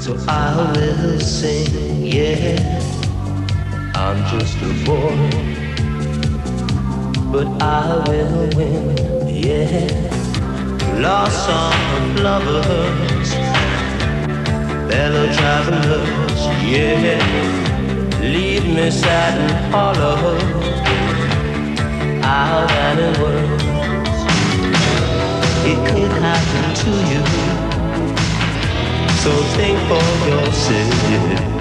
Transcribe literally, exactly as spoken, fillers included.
So I will sing, yeah. I'm just a boy, but I will win, yeah. Lost song of lovers, fellow travelers, yeah. Leave me sad and hollow, out and in words. It could happen to you, so think for yourself.